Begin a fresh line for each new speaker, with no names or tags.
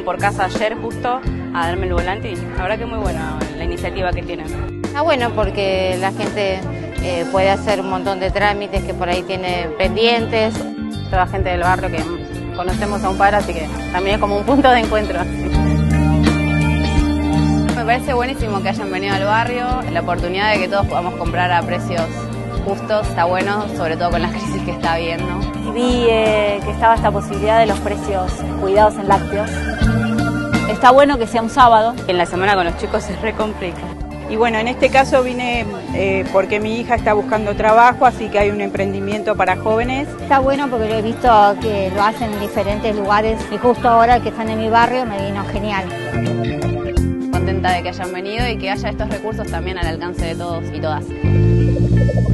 vinieron por casa ayer justo a darme el volante y la verdad que muy buena la iniciativa que tienen.
Está bueno porque la gente puede hacer un montón de trámites que por ahí tiene pendientes.
Toda gente del barrio que conocemos a un par, así que también es como un punto de encuentro. Me parece buenísimo que hayan venido al barrio, la oportunidad de que todos podamos comprar a precios justos, está bueno, sobre todo con la crisis que está habiendo.
Vi que estaba esta posibilidad de los precios cuidados en lácteos. Está bueno que sea un sábado.
En la semana con los chicos se recomplica.
Y bueno, en este caso vine porque mi hija está buscando trabajo, así que hay un emprendimiento para jóvenes.
Está bueno porque lo he visto que lo hacen en diferentes lugares y justo ahora que están en mi barrio me vino genial.
Contenta de que hayan venido y que haya estos recursos también al alcance de todos y todas.